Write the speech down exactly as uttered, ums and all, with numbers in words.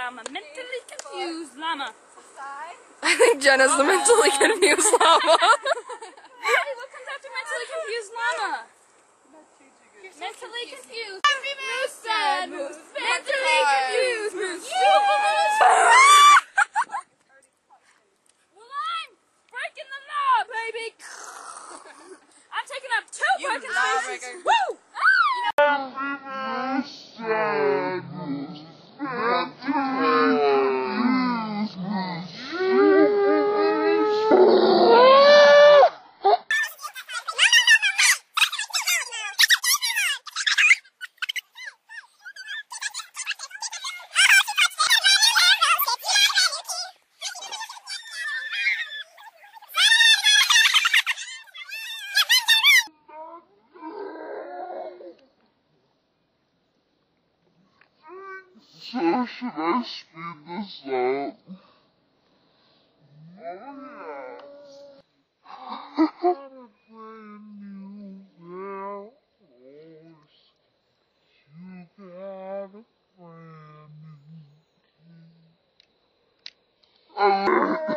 llama. Mentally confused llama. I think Jenna's the mentally confused llama. Hey, what comes after mentally confused llama? Mentally confused. Moose sad moose. Mentally confused moose. Well, I'm breaking the law, baby. I'm taking up two You parking lawbreaker. spaces. Woo! So should I speed this up? Oh yeah. I gotta play a new bell horse. You got a brand new key. I